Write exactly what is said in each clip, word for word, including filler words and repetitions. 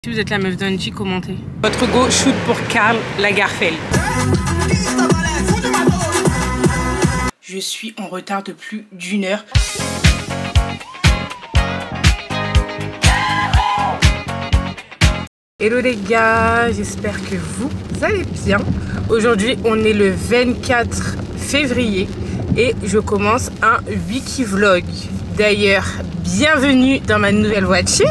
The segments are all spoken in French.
Si vous êtes la meuf d'Angie, commentez. Votre go shoot pour Karl Lagerfeld. Je suis en retard de plus d'une heure. Hello les gars, j'espère que vous allez bien. Aujourd'hui, on est le vingt-quatre février et je commence un wiki vlog. D'ailleurs, bienvenue dans ma nouvelle voiture.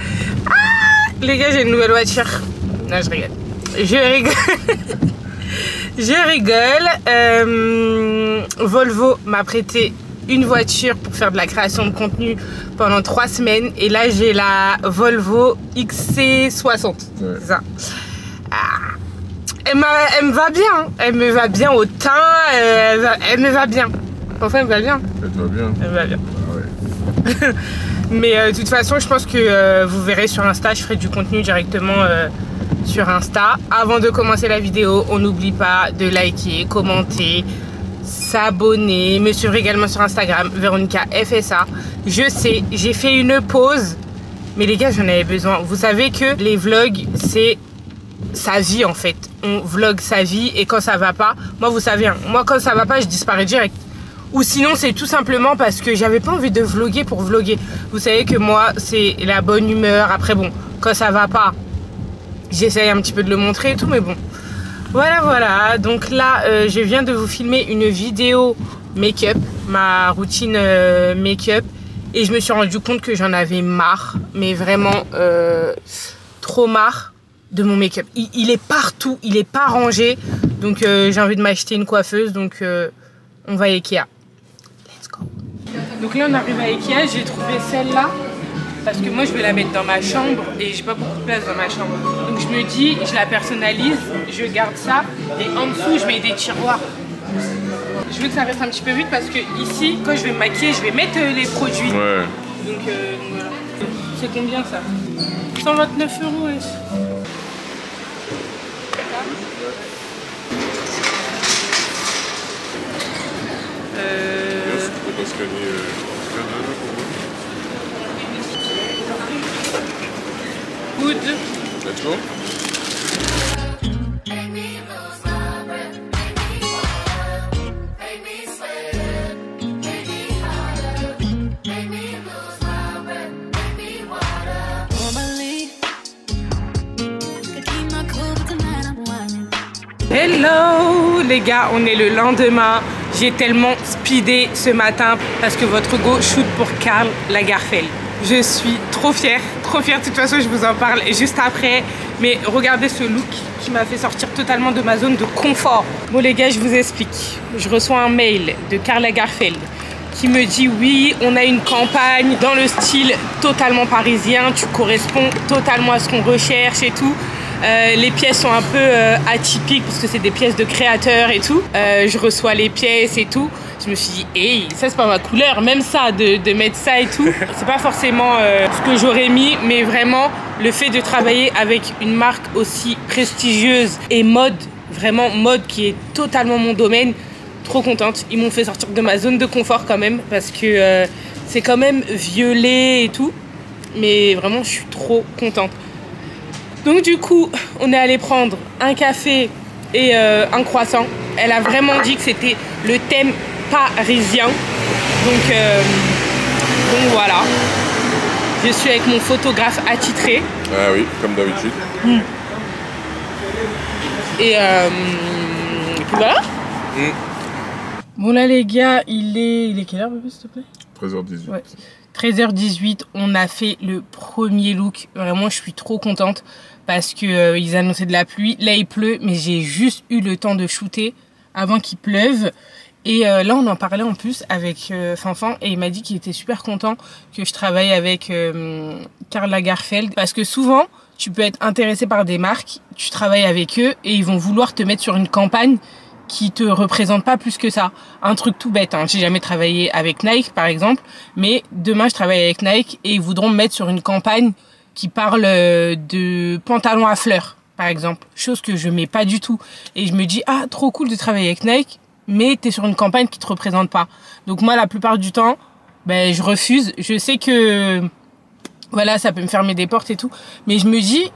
Les gars, j'ai une nouvelle voiture. Non, je rigole. Je rigole. je rigole. Euh, Volvo m'a prêté une voiture pour faire de la création de contenu pendant trois semaines. Et là, j'ai la Volvo X C soixante. Ouais. C'est ça. Ah, elle, elle me va bien. Elle me va bien au teint. Elle, va, elle me va bien. Enfin, elle me va bien. Elle te va bien. Elle me va bien. Ah ouais. Mais euh, de toute façon, je pense que euh, vous verrez sur Insta, je ferai du contenu directement euh, sur Insta. Avant de commencer la vidéo, on n'oublie pas de liker, commenter, s'abonner, me suivre également sur Instagram, Véronica F S A. Je sais, j'ai fait une pause, mais les gars, j'en avais besoin. Vous savez que les vlogs, c'est sa vie en fait. On vlog sa vie et quand ça va pas, moi vous savez, hein, moi quand ça va pas, je disparais direct. Ou sinon c'est tout simplement parce que j'avais pas envie de vlogger pour vlogger. Vous savez que moi c'est la bonne humeur. Après bon, quand ça va pas, j'essaye un petit peu de le montrer et tout, mais bon. Voilà voilà, donc là euh, je viens de vous filmer une vidéo make-up, ma routine euh, make-up. Et je me suis rendu compte que j'en avais marre, mais vraiment euh, trop marre de mon make-up. Il, il est partout, il est pas rangé. Donc euh, j'ai envie de m'acheter une coiffeuse, donc euh, on va à Ikea. Donc là on arrive à Ikea, j'ai trouvé celle-là parce que moi je vais la mettre dans ma chambre et j'ai pas beaucoup de place dans ma chambre. Donc je me dis, je la personnalise, je garde ça et en dessous je mets des tiroirs. Je veux que ça reste un petit peu vite parce que ici quand je vais me maquiller je vais mettre les produits. Ouais. Donc euh, voilà. C'est combien ça? cent vingt-neuf euros. Ouais. Euh... Good. Let's go. Hello les gars, on est le lendemain. J'ai tellement speedé ce matin parce que votre go shoot pour Karl Lagerfeld. Je suis trop fière, trop fière. De toute façon, je vous en parle juste après. Mais regardez ce look qui m'a fait sortir totalement de ma zone de confort. Bon les gars, je vous explique. Je reçois un mail de Karl Lagerfeld qui me dit oui, on a une campagne dans le style totalement parisien. Tu corresponds totalement à ce qu'on recherche et tout. Euh, les pièces sont un peu euh, atypiques parce que c'est des pièces de créateurs et tout. Euh, je reçois les pièces et tout. Je me suis dit, hey, ça c'est pas ma couleur, même ça, de, de mettre ça et tout. C'est pas forcément euh, ce que j'aurais mis, mais vraiment le fait de travailler avec une marque aussi prestigieuse et mode, vraiment mode qui est totalement mon domaine. Trop contente. Ils m'ont fait sortir de ma zone de confort quand même parce que euh, c'est quand même violet et tout. Mais vraiment, je suis trop contente. Donc du coup, on est allé prendre un café et euh, un croissant. Elle a vraiment dit que c'était le thème parisien. Donc, euh, donc voilà. Je suis avec mon photographe attitré. Ah oui, comme d'habitude. Mmh. Et, euh, et puis voilà. Mmh. Bon là les gars, il est... Il est quelle heure, s'il te plaît? treize heures dix-huit. Ouais. treize heures dix-huit, on a fait le premier look. Vraiment, je suis trop contente parce que euh, ils annonçaient de la pluie. Là, il pleut, mais j'ai juste eu le temps de shooter avant qu'il pleuve. Et euh, là, on en parlait en plus avec euh, Fanfan et il m'a dit qu'il était super content que je travaille avec euh, Karl Lagerfeld parce que souvent, tu peux être intéressé par des marques, tu travailles avec eux et ils vont vouloir te mettre sur une campagne qui te représente pas plus que ça. Un truc tout bête, hein. J'ai jamais travaillé avec Nike par exemple, mais demain je travaille avec Nike et ils voudront me mettre sur une campagne qui parle de pantalons à fleurs par exemple, chose que je mets pas du tout. Et je me dis, ah trop cool de travailler avec Nike, mais t'es sur une campagne qui te représente pas. Donc moi la plupart du temps, ben je refuse. Je sais que voilà, ça peut me fermer des portes et tout. Mais je me dis,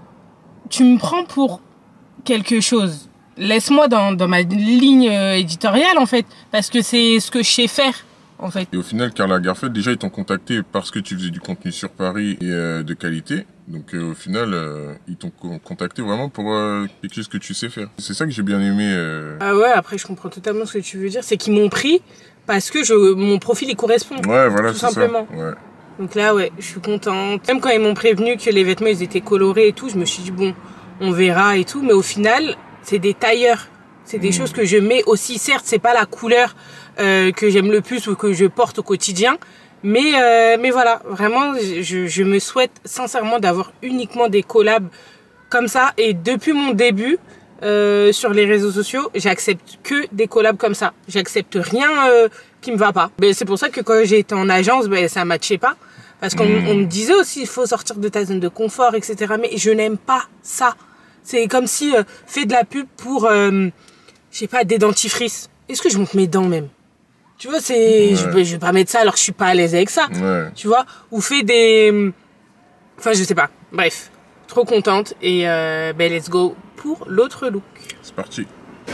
tu me prends pour quelque chose. Laisse-moi dans, dans ma ligne éditoriale, en fait, parce que c'est ce que je sais faire, en fait. Et au final, Karl Lagerfeld, déjà, ils t'ont contacté parce que tu faisais du contenu sur Paris et euh, de qualité. Donc, euh, au final, euh, ils t'ont contacté vraiment pour euh, quelque chose que tu sais faire. C'est ça que j'ai bien aimé. Euh... Ah ouais, après, je comprends totalement ce que tu veux dire. C'est qu'ils m'ont pris parce que je, mon profil, il correspond. Ouais, voilà, tout simplement. Ça. Ouais. Donc là, ouais, je suis contente. Même quand ils m'ont prévenu que les vêtements, ils étaient colorés et tout, je me suis dit, bon, on verra et tout. Mais au final, c'est des tailleurs. C'est des mmh. choses que je mets aussi. Certes, c'est pas la couleur euh, que j'aime le plus ou que je porte au quotidien. Mais, euh, mais voilà, vraiment, je, je me souhaite sincèrement d'avoir uniquement des collabs comme ça. Et depuis mon début, euh, sur les réseaux sociaux, j'accepte que des collabs comme ça. J'accepte rien euh, qui me va pas. Ben, c'est pour ça que quand j'ai été en agence, ben, ça matchait pas. Parce qu'on mmh. on me disait aussi, il faut sortir de ta zone de confort, et cetera. Mais je n'aime pas ça. C'est comme si euh, fait de la pub pour... Euh, je sais pas, des dentifrices. Est-ce que je monte mes dents même? Tu vois, c'est, ouais. je, je vais pas mettre ça alors que je suis pas à l'aise avec ça. Ouais. Tu vois, ou fait des, enfin je sais pas. Bref, trop contente et euh, ben let's go pour l'autre look. C'est parti.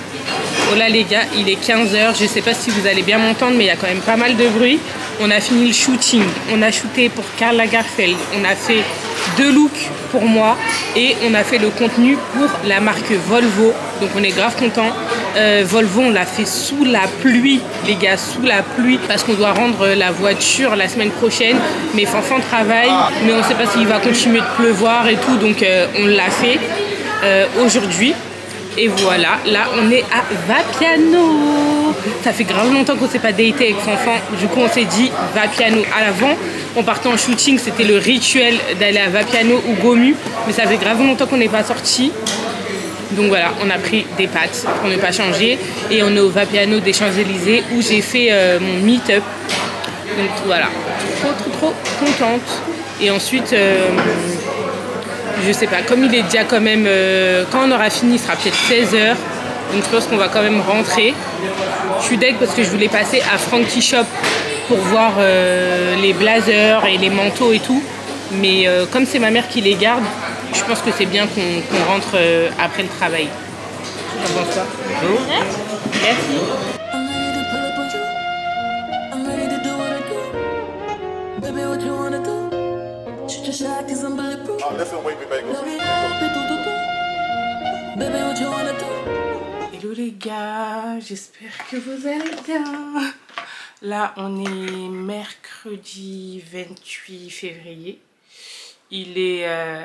Oh là les gars, il est quinze heures. Je sais pas si vous allez bien m'entendre, mais il y a quand même pas mal de bruit. On a fini le shooting. On a shooté pour Karl Lagerfeld. On a fait deux looks pour moi et on a fait le contenu pour la marque Volvo. Donc on est grave content. Euh, Volvo, on l'a fait sous la pluie, les gars, sous la pluie, parce qu'on doit rendre la voiture la semaine prochaine. Mais Fanfan travaille, mais on ne sait pas s'il va continuer de pleuvoir et tout, donc euh, on l'a fait euh, aujourd'hui. Et voilà, là on est à Vapiano. Ça fait grave longtemps qu'on ne s'est pas daté avec Fanfan. Du coup on s'est dit Vapiano. À l'avant, on partait en shooting, c'était le rituel d'aller à Vapiano ou Gomu. Mais ça fait grave longtemps qu'on n'est pas sorti. Donc voilà, on a pris des pâtes pour ne pas changer. Et on est au Vapiano des Champs-Élysées où j'ai fait euh, mon meet-up. Donc voilà, trop trop trop contente. Et ensuite... Euh, je sais pas, comme il est déjà quand même, euh, quand on aura fini, il sera peut-être seize heures, donc je pense qu'on va quand même rentrer. Je suis deg parce que je voulais passer à Frankie Shop pour voir euh, les blazers et les manteaux et tout, mais euh, comme c'est ma mère qui les garde, je pense que c'est bien qu'on qu'on rentre euh, après le travail. J'en pense quoi? Merci. Hello les gars, j'espère que vous allez bien. Là on est mercredi vingt-huit février. Il est euh,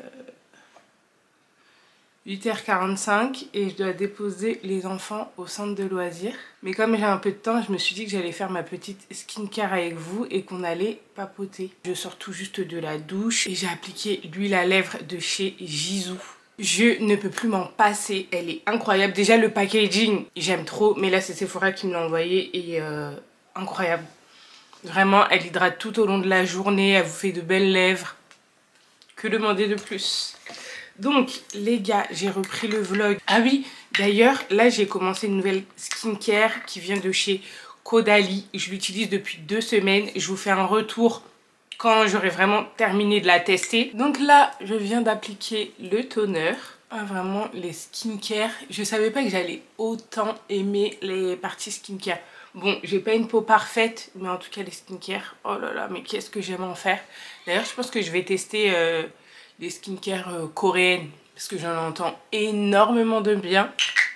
huit heures quarante-cinq et je dois déposer les enfants au centre de loisirs. Mais comme j'ai un peu de temps, je me suis dit que j'allais faire ma petite skincare avec vous et qu'on allait papoter. Je sors tout juste de la douche et j'ai appliqué l'huile à lèvres de chez Jisoo. Je ne peux plus m'en passer, elle est incroyable. Déjà le packaging, j'aime trop, mais là c'est Sephora qui me l'a envoyé et euh, incroyable. Vraiment, elle hydrate tout au long de la journée, elle vous fait de belles lèvres. Que demander de plus? Donc les gars, j'ai repris le vlog. Ah oui, d'ailleurs, là j'ai commencé une nouvelle skincare qui vient de chez Caudalie. Je l'utilise depuis deux semaines. Je vous fais un retour quand j'aurai vraiment terminé de la tester. Donc là, je viens d'appliquer le toner. Ah, vraiment, les skincare. Je savais pas que j'allais autant aimer les parties skincare. Bon, j'ai pas une peau parfaite, mais en tout cas les skincare, oh là là, mais qu'est-ce que j'aime en faire. D'ailleurs, je pense que je vais tester euh, les skincare euh, coréennes, parce que j'en entends énormément de bien.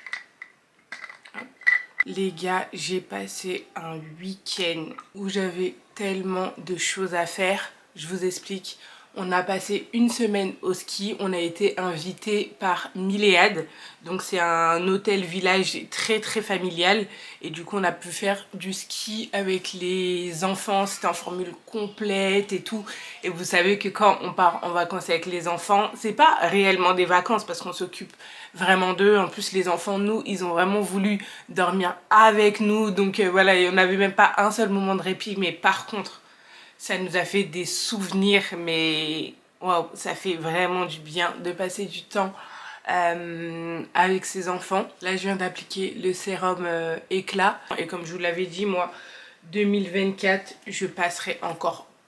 Les gars, j'ai passé un week-end où j'avais tellement de choses à faire. Je vous explique. On a passé une semaine au ski. On a été invité par Milléade. Donc c'est un hôtel village très très familial. Et du coup on a pu faire du ski avec les enfants. C'était en formule complète et tout. Et vous savez que quand on part en vacances avec les enfants, c'est pas réellement des vacances parce qu'on s'occupe vraiment d'eux. En plus les enfants, nous, ils ont vraiment voulu dormir avec nous. Donc euh, voilà, on n'avait même pas un seul moment de répit. Mais par contre, ça nous a fait des souvenirs, mais waouh, ça fait vraiment du bien de passer du temps euh, avec ses enfants. Là, je viens d'appliquer le sérum euh, éclat. Et comme je vous l'avais dit, moi, deux mille vingt-quatre, je passerai encore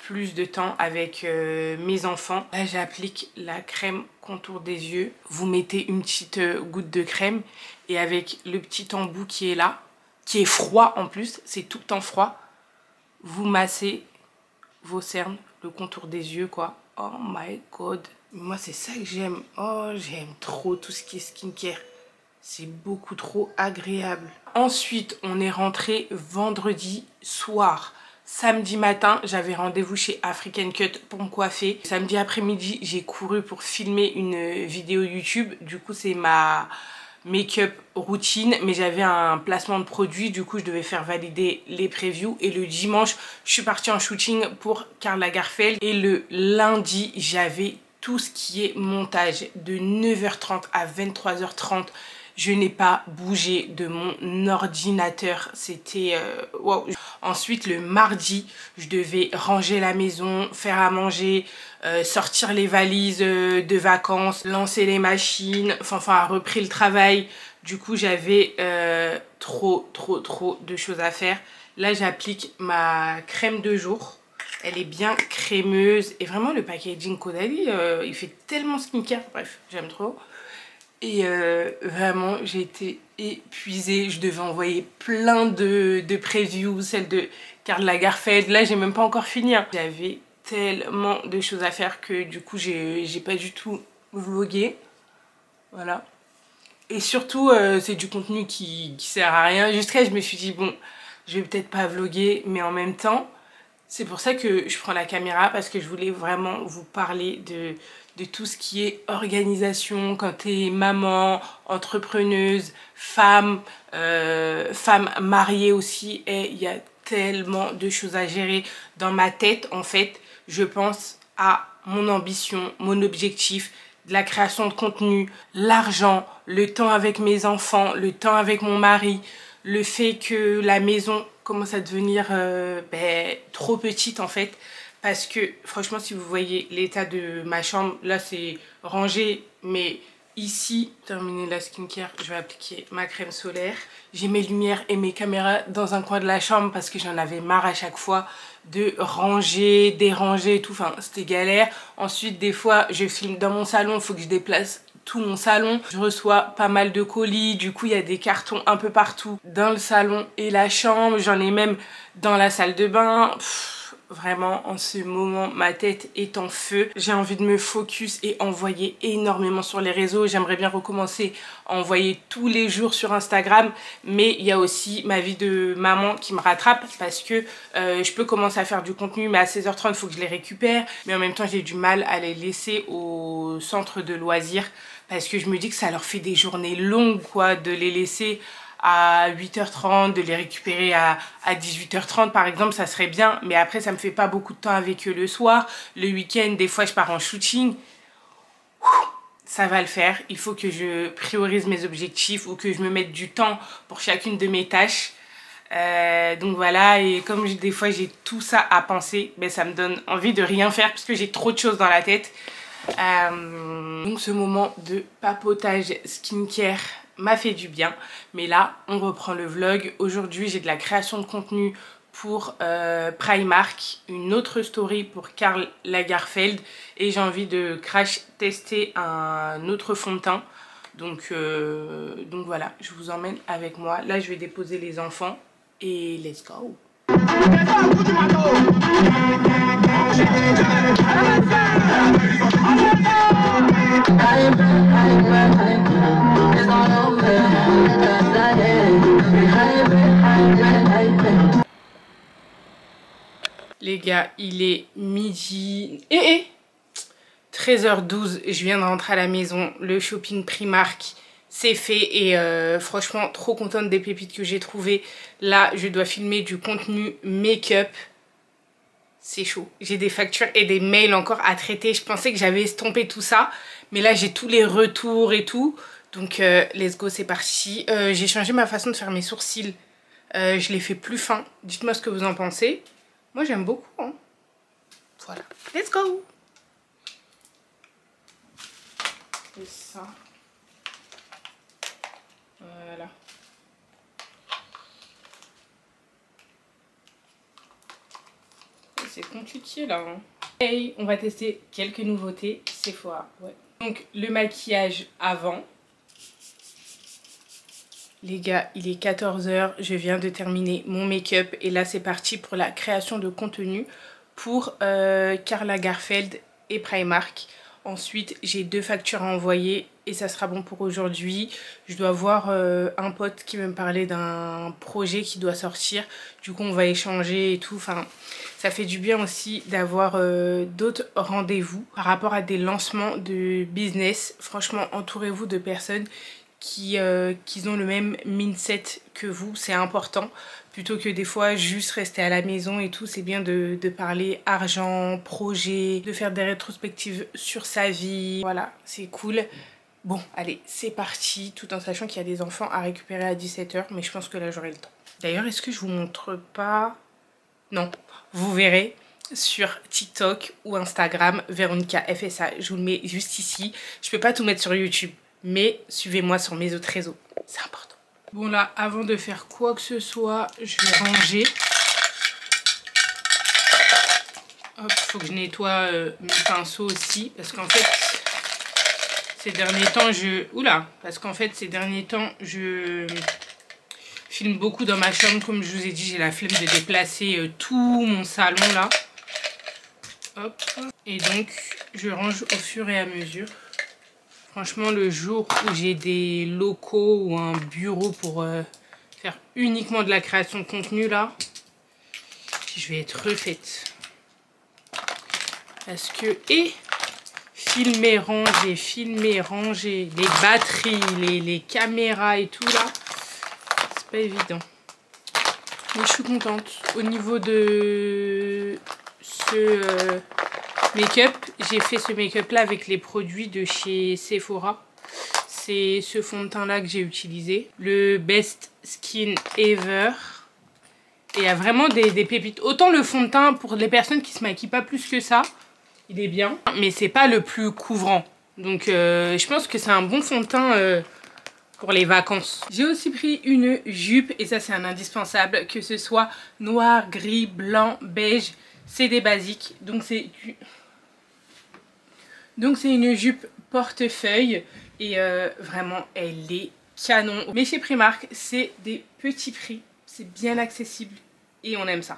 plus de temps avec euh, mes enfants. Là, j'applique la crème contour des yeux. Vous mettez une petite euh, goutte de crème et avec le petit embout qui est là, qui est froid en plus, c'est tout le temps froid, vous massez vos cernes, le contour des yeux quoi. Oh my god. Moi, c'est ça que j'aime. Oh, j'aime trop tout ce qui est skincare. C'est beaucoup trop agréable. Ensuite, on est rentré vendredi soir. Samedi matin, j'avais rendez-vous chez African Cut pour me coiffer. Samedi après-midi, j'ai couru pour filmer une vidéo YouTube. Du coup, c'est ma make-up routine, mais j'avais un placement de produit, du coup je devais faire valider les previews. Et le dimanche, je suis partie en shooting pour Karl Lagerfeld. Et le lundi, j'avais tout ce qui est montage de neuf heures trente à vingt-trois heures trente. Je n'ai pas bougé de mon ordinateur. C'était... Euh, wow. Ensuite, le mardi, je devais ranger la maison, faire à manger, euh, sortir les valises euh, de vacances, lancer les machines. Enfin, enfin, repris le travail. Du coup, j'avais euh, trop, trop, trop de choses à faire. Là, j'applique ma crème de jour. Elle est bien crémeuse. Et vraiment, le packaging Caudalie, euh, il fait tellement skincare. Bref, j'aime trop. Et euh, vraiment, j'ai été épuisée. Je devais envoyer plein de, de previews, celle de Karl Lagerfeld. Là, j'ai même pas encore fini. Hein. J'avais tellement de choses à faire que du coup, j'ai j'ai pas du tout vlogué. Voilà. Et surtout, euh, c'est du contenu qui, qui sert à rien. Jusqu'à, je me suis dit, bon, je vais peut-être pas vloguer, mais en même temps, c'est pour ça que je prends la caméra, parce que je voulais vraiment vous parler de... de tout ce qui est organisation quand t'es maman, entrepreneuse, femme, euh, femme mariée aussi. Et il y a tellement de choses à gérer. Dans ma tête, en fait, je pense à mon ambition, mon objectif, de la création de contenu, l'argent, le temps avec mes enfants, le temps avec mon mari, le fait que la maison commence à devenir euh, ben, trop petite en fait. Parce que franchement, si vous voyez l'état de ma chambre, là c'est rangé, mais ici, terminé la skincare, je vais appliquer ma crème solaire. J'ai mes lumières et mes caméras dans un coin de la chambre parce que j'en avais marre à chaque fois de ranger, déranger et tout. Enfin, c'était galère. Ensuite, des fois, je filme dans mon salon, il faut que je déplace tout mon salon. Je reçois pas mal de colis, du coup il y a des cartons un peu partout dans le salon et la chambre. J'en ai même dans la salle de bain. Pff. Vraiment, en ce moment, ma tête est en feu. J'ai envie de me focus et envoyer énormément sur les réseaux. J'aimerais bien recommencer à envoyer tous les jours sur Instagram. Mais il y a aussi ma vie de maman qui me rattrape parce que euh, je peux commencer à faire du contenu, mais à seize heures trente, il faut que je les récupère. Mais en même temps, j'ai du mal à les laisser au centre de loisirs parce que je me dis que ça leur fait des journées longues, quoi, de les laisser à huit heures trente, de les récupérer à, à dix-huit heures trente par exemple, ça serait bien. Mais après, ça me fait pas beaucoup de temps avec eux le soir. Le week-end, des fois, je pars en shooting. Ça va le faire. Il faut que je priorise mes objectifs ou que je me mette du temps pour chacune de mes tâches. Euh, donc voilà, et comme des fois, j'ai tout ça à penser, ben, ça me donne envie de rien faire parce que j'ai trop de choses dans la tête. Euh, donc ce moment de papotage skincare m'a fait du bien, mais là on reprend le vlog. Aujourd'hui j'ai de la création de contenu pour euh, Primark, une autre story pour Karl Lagerfeld et j'ai envie de crash tester un autre fond de teint. Donc, euh, donc voilà, je vous emmène avec moi. Là je vais déposer les enfants et let's go. Les gars, il est midi et, et treize heures douze, je viens de rentrer à la maison. Le shopping Primark, c'est fait et euh, franchement, trop contente des pépites que j'ai trouvées. Là, je dois filmer du contenu make-up. C'est chaud. J'ai des factures et des mails encore à traiter. Je pensais que j'avais estompé tout ça, mais là, j'ai tous les retours et tout. Donc, euh, let's go, c'est parti. Euh, j'ai changé ma façon de faire mes sourcils. Euh, je les fais plus fins. Dites-moi ce que vous en pensez. Moi, j'aime beaucoup. Hein. Voilà. Let's go. Et ça. Voilà. c'est compliqué là. Hein. Et on va tester quelques nouveautés Sephora. Ouais. Donc le maquillage avant. Les gars, il est quatorze heures, je viens de terminer mon make-up et là c'est parti pour la création de contenu pour euh, Karl Lagerfeld et Primark. Ensuite, j'ai deux factures à envoyer et ça sera bon pour aujourd'hui. Je dois voir euh, un pote qui veut me parler d'un projet qui doit sortir. Du coup, on va échanger et tout. Enfin, ça fait du bien aussi d'avoir euh, d'autres rendez-vous par rapport à des lancements de business. Franchement, entourez-vous de personnes qui, euh, qui ont le même mindset que vous. C'est important. Plutôt que des fois juste rester à la maison et tout, c'est bien de, de parler argent, projet, de faire des rétrospectives sur sa vie. Voilà, c'est cool. Bon, allez, c'est parti, tout en sachant qu'il y a des enfants à récupérer à dix-sept heures, mais je pense que là j'aurai le temps. D'ailleurs, est-ce que je vous montre pas? Non, vous verrez sur TikTok ou Instagram, Véronica F S A. Je vous le mets juste ici. Je peux pas tout mettre sur YouTube, mais suivez-moi sur mes autres réseaux, c'est important. Bon là, avant de faire quoi que ce soit, je vais ranger. Hop, faut que je nettoie euh, mes pinceaux aussi. Parce qu'en fait, ces derniers temps, je... Oula, parce qu'en fait, ces derniers temps, je filme beaucoup dans ma chambre. Comme je vous ai dit, j'ai la flemme de déplacer euh, tout mon salon là. Hop. Et donc, je range au fur et à mesure. Franchement, le jour où j'ai des locaux ou un bureau pour euh, faire uniquement de la création de contenu, là, je vais être refaite. Parce que... Et filmer, ranger, filmer, ranger, les batteries, les, les caméras et tout, là, c'est pas évident. Mais je suis contente. Au niveau de ce... Euh, make-up, j'ai fait ce make-up là avec les produits de chez Sephora. C'est ce fond de teint là que j'ai utilisé. Le Best Skin Ever. Et il y a vraiment des, des pépites. Autant le fond de teint pour les personnes qui se maquillent pas plus que ça, il est bien. Mais c'est pas le plus couvrant. Donc euh, je pense que c'est un bon fond de teint euh, pour les vacances. J'ai aussi pris une jupe et ça c'est un indispensable. Que ce soit noir, gris, blanc, beige. C'est des basiques. Donc c'est du... Donc c'est une jupe portefeuille et euh, vraiment elle est canon. Mais chez Primark c'est des petits prix, c'est bien accessible et on aime ça.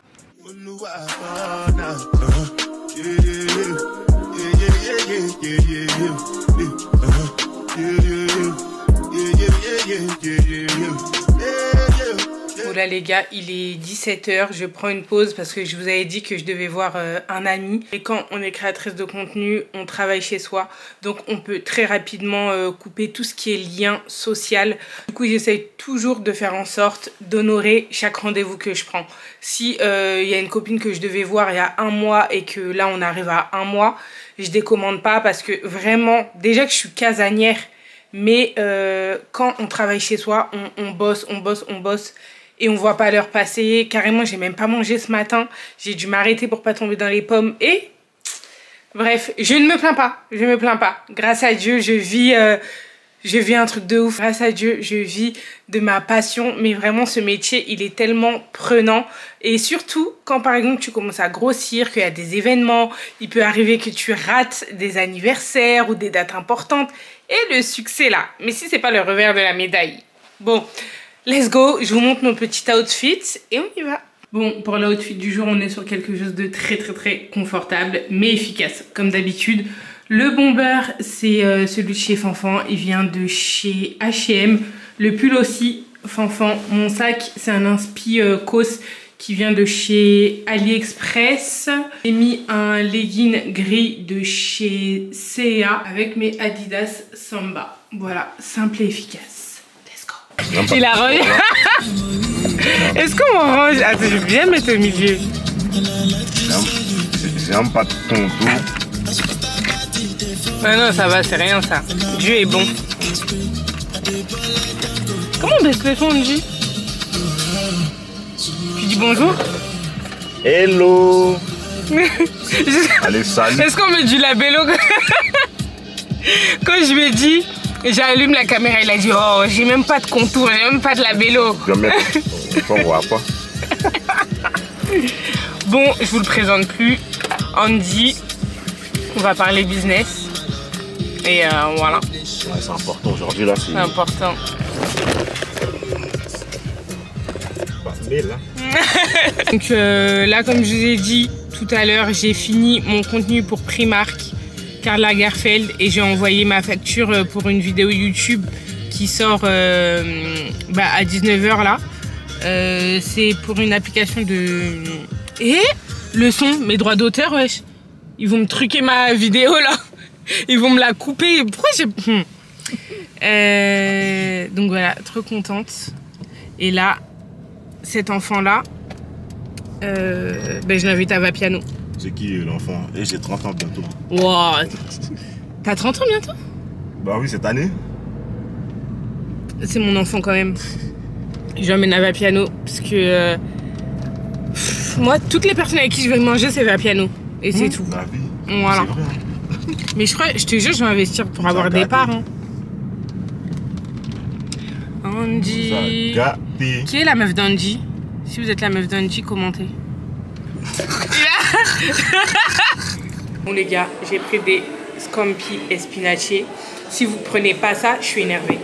Oh là les gars, il est dix-sept heures, je prends une pause parce que je vous avais dit que je devais voir euh, un ami. Et quand on est créatrice de contenu, on travaille chez soi. Donc on peut très rapidement euh, couper tout ce qui est lien social. Du coup j'essaye toujours de faire en sorte d'honorer chaque rendez-vous que je prends. Si euh, y a une copine que je devais voir il y a un mois et que là on arrive à un mois, je décommande pas parce que vraiment, déjà que je suis casanière, mais euh, quand on travaille chez soi, on, on bosse, on bosse, on bosse. Et on voit pas l'heure passer. Carrément, j'ai même pas mangé ce matin. J'ai dû m'arrêter pour pas tomber dans les pommes. Et bref, je ne me plains pas. Je me plains pas. Grâce à Dieu, je vis, euh, je vis un truc de ouf. Grâce à Dieu, je vis de ma passion. Mais vraiment, ce métier, il est tellement prenant. Et surtout, quand par exemple, tu commences à grossir, qu'il y a des événements, il peut arriver que tu rates des anniversaires ou des dates importantes. Et le succès là. Mais si c'est pas le revers de la médaille. Bon... Let's go, je vous montre mon petit outfit et on y va. Bon, pour l'outfit du jour, on est sur quelque chose de très très très confortable, mais efficace, comme d'habitude. Le bomber, c'est euh, celui de chez Fanfan, il vient de chez H et M. Le pull aussi, Fanfan. Mon sac, c'est un inspi euh, Cos qui vient de chez AliExpress. J'ai mis un legging gris de chez C et A avec mes Adidas Samba. Voilà, simple et efficace. Il a rangé. Est-ce qu'on range? Attends, je vais bien mettre au milieu. J'aime pas ton tour. Ah non, ça va, c'est rien ça. Dieu est bon. Comment on baisse le son de Dieu? Tu dis bonjour? Hello. Allez, salut. Est-ce qu'on met du labello? Quand je lui ai dit, j'allume la caméra, il a dit oh, j'ai même pas de contour, j'ai même pas de labello. Jamais. On voit pas. Bon, je vous le présente plus. Andy, on va parler business. Et euh, voilà. Ouais, c'est important aujourd'hui là. C'est important. Mais là. Donc euh, là, comme je vous ai dit tout à l'heure, j'ai fini mon contenu pour Primark, Karl Lagerfeld, et j'ai envoyé ma facture pour une vidéo YouTube qui sort euh, bah, à dix-neuf heures là. Euh, c'est pour une application de... Et le son, mes droits d'auteur, wesh. Ils vont me truquer ma vidéo là. Ils vont me la couper. Pourquoi j'ai... Hmm. Euh, donc voilà, trop contente. Et là, cet enfant-là, euh, ben, je l'invite à Vapiano. C'est qui l'enfant? Et j'ai trente ans bientôt. Wow. T'as trente ans bientôt? Bah oui, cette année. C'est mon enfant quand même. Je l'emmène à Vapiano parce que euh, pff, moi, toutes les personnes avec qui je vais manger, c'est Vapiano. Et c'est mmh, tout. La vie. Voilà. Vrai, hein. Mais je crois, je te jure, je vais investir pour avoir des parts. Hein. Andy. Qui est la meuf d'Andy? Si vous êtes la meuf d'Andy, commentez. Bon les gars, j'ai pris des scampi espinaciers. Si vous prenez pas ça, je suis énervée.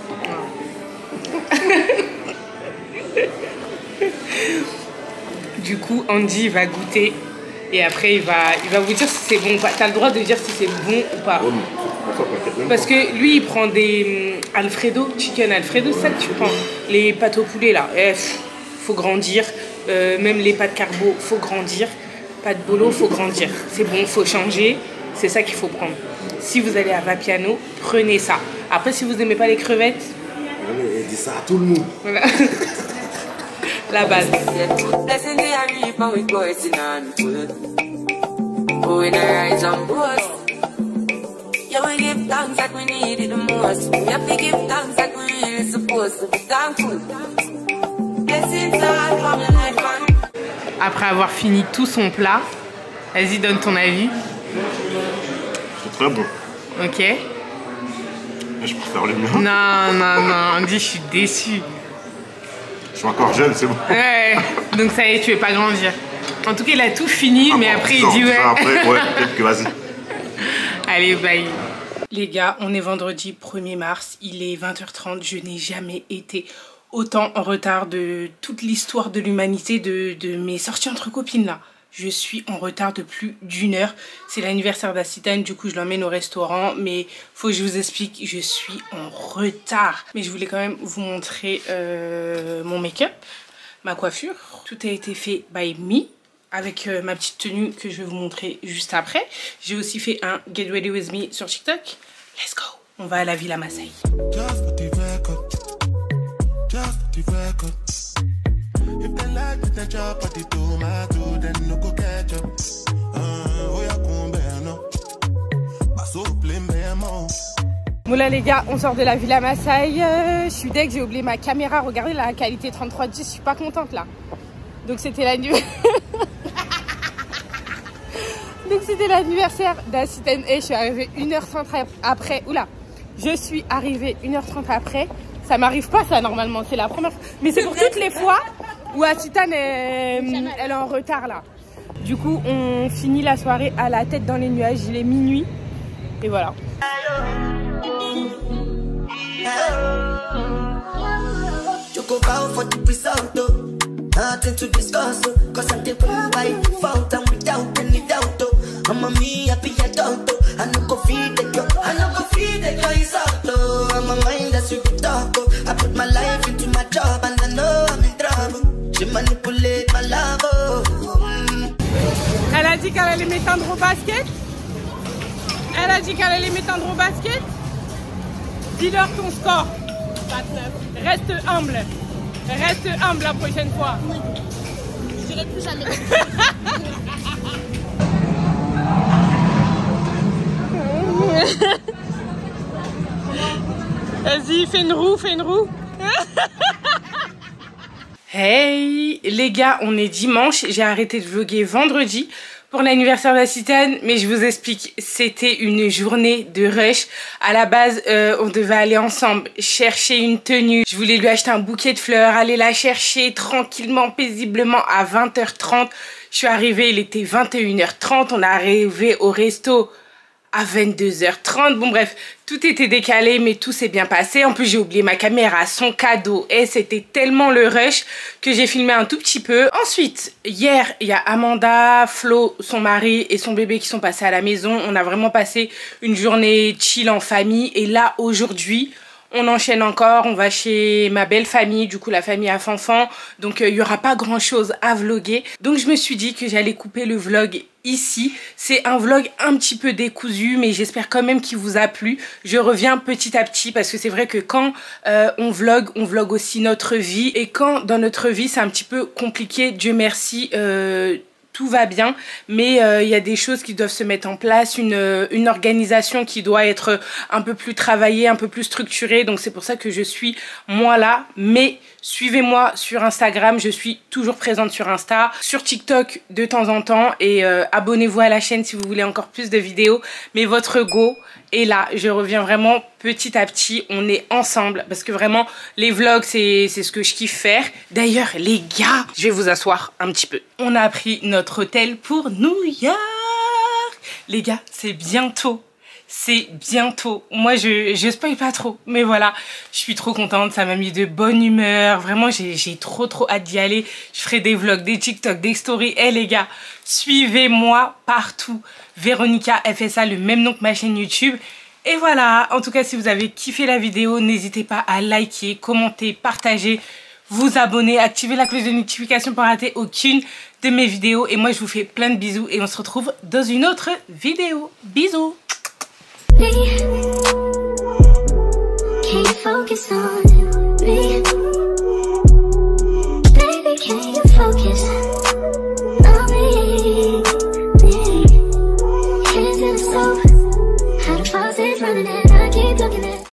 Du coup, Andy va goûter et après il va, il va vous dire si c'est bon ou pas. T'as le droit de dire si c'est bon ou pas. Parce que lui, il prend des um, Alfredo, chicken Alfredo, c'est ça que tu prends. Les pâtes au poulet là, eh, faut grandir. Euh, même les pâtes carbo, faut grandir. Pâtes bolo, faut grandir. C'est bon, faut changer. C'est ça qu'il faut prendre. Si vous allez à Vapiano, prenez ça. Après, si vous n'aimez pas les crevettes, elle dit ça à tout le monde. Voilà. La base. Après avoir fini tout son plat, vas-y, donne ton avis. C'est très bon. Ok. Mais je préfère le mien. Non, non, non, on dit je suis déçue. Je suis encore jeune, c'est bon. Ouais, donc ça y est, tu veux pas grandir. En tout cas, il a tout fini, ah mais bon, après il dit ouais. Après, ouais, peut-être que vas-y. Allez, bye. Les gars, on est vendredi premier mars, il est vingt heures trente, je n'ai jamais été autant en retard de toute l'histoire de l'humanité, de, de mes sorties entre copines là. Je suis en retard de plus d'une heure. C'est l'anniversaire d'Acitane, du coup je l'emmène au restaurant. Mais faut que je vous explique, je suis en retard. Mais je voulais quand même vous montrer euh, mon make-up, ma coiffure. Tout a été fait by me, avec euh, ma petite tenue que je vais vous montrer juste après. J'ai aussi fait un Get Ready With Me sur TikTok. Let's go. On va à la Villa Massaï. Bon là les gars, on sort de la Villa Massaï. Euh, je suis deg, j'ai oublié ma caméra. Regardez la qualité trente-trois dix, je suis pas contente là. Donc c'était l'anniversaire. Donc c'était l'anniversaire d'Acitane et je suis arrivée une heure trente après. Oula, je suis arrivée une heure trente après. Ça m'arrive pas ça normalement, c'est la première fois. Mais c'est pour toutes les fois où Acitane est, elle est en retard là. Du coup, on finit la soirée à la tête dans les nuages. Il est minuit et voilà. Elle a dit qu'elle allait m'éteindre au basket. Elle a dit qu'elle allait m'éteindre au basket. Dis-leur ton score. vingt-neuf. Reste humble. Reste humble la prochaine fois. Oui. Je dirai plus jamais. Vas-y, fais une roue, fais une roue. Hey les gars, on est dimanche, j'ai arrêté de vlogger vendredi pour l'anniversaire d'Acitane, mais je vous explique, c'était une journée de rush. À la base, euh, on devait aller ensemble chercher une tenue. Je voulais lui acheter un bouquet de fleurs, aller la chercher tranquillement, paisiblement à vingt heures trente. Je suis arrivée, il était vingt et une heures trente. On est arrivé au resto à vingt-deux heures trente. Bon bref, tout était décalé, mais tout s'est bien passé. En plus, j'ai oublié ma caméra, son cadeau. Et c'était tellement le rush que j'ai filmé un tout petit peu. Ensuite, hier, il y a Amanda, Flo, son mari et son bébé qui sont passés à la maison. On a vraiment passé une journée chill en famille. Et là, aujourd'hui, on enchaîne encore, on va chez ma belle famille, du coup la famille à Fanfan, donc il euh, n'y aura pas grand chose à vlogger. Donc je me suis dit que j'allais couper le vlog ici. C'est un vlog un petit peu décousu, mais j'espère quand même qu'il vous a plu. Je reviens petit à petit parce que c'est vrai que quand euh, on vlog, on vlog aussi notre vie. Et quand dans notre vie c'est un petit peu compliqué, Dieu merci, euh, tout va bien, mais il euh, y a des choses qui doivent se mettre en place, une, une organisation qui doit être un peu plus travaillée, un peu plus structurée, donc c'est pour ça que je suis moi là, mais suivez-moi sur Instagram, je suis toujours présente sur Insta, sur TikTok de temps en temps, et euh, abonnez-vous à la chaîne si vous voulez encore plus de vidéos, mais votre go est là, je reviens vraiment petit à petit, on est ensemble, parce que vraiment, les vlogs, c'est ce que je kiffe faire. D'ailleurs, les gars, je vais vous asseoir un petit peu. On a pris notre hôtel pour New York. Les gars, c'est bientôt. C'est bientôt. Moi, je, je spoil pas trop, mais voilà, je suis trop contente. Ça m'a mis de bonne humeur. Vraiment, j'ai trop, trop hâte d'y aller. Je ferai des vlogs, des TikTok, des stories. Eh, hey, les gars, suivez-moi partout. Véronica F S A, le même nom que ma chaîne YouTube. Et voilà, en tout cas, si vous avez kiffé la vidéo, n'hésitez pas à liker, commenter, partager, vous abonner, activer la cloche de notification pour rater aucune de mes vidéos. Et moi, je vous fais plein de bisous et on se retrouve dans une autre vidéo. Bisous. Running it, I keep looking at